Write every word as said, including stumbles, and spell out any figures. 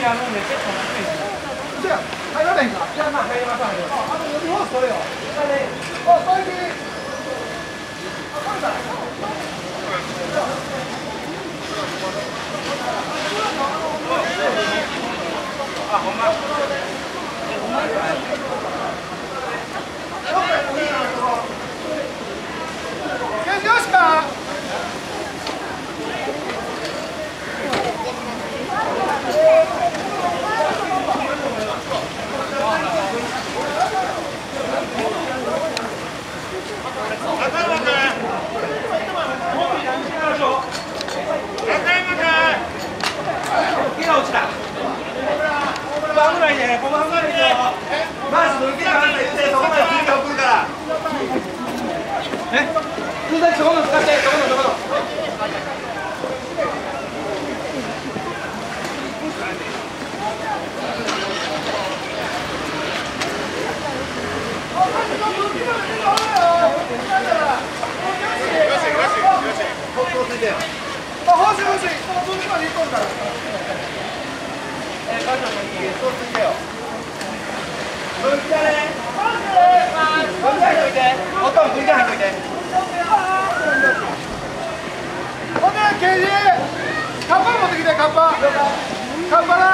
あのめっちゃ楽しいです。 じゃあ入らないんか。 じゃあまあ入りましょう。 あ、あの予備ホースそれよ。あ、最近。あ、これだ。 あ、ほんま。 よしよしか。 番ぐらいでごばんぐらいでマジ抜けなかったら言ってそこまで次が送るからえ水谷そこの使ってそこのそこのあ、欲しい欲しい。この分まで行こうから。 え、バカの家そうついてよ分岐だね分岐入っといておっとん分岐入っといてほんで、ケージカッパ持ってきて、カッパカッパな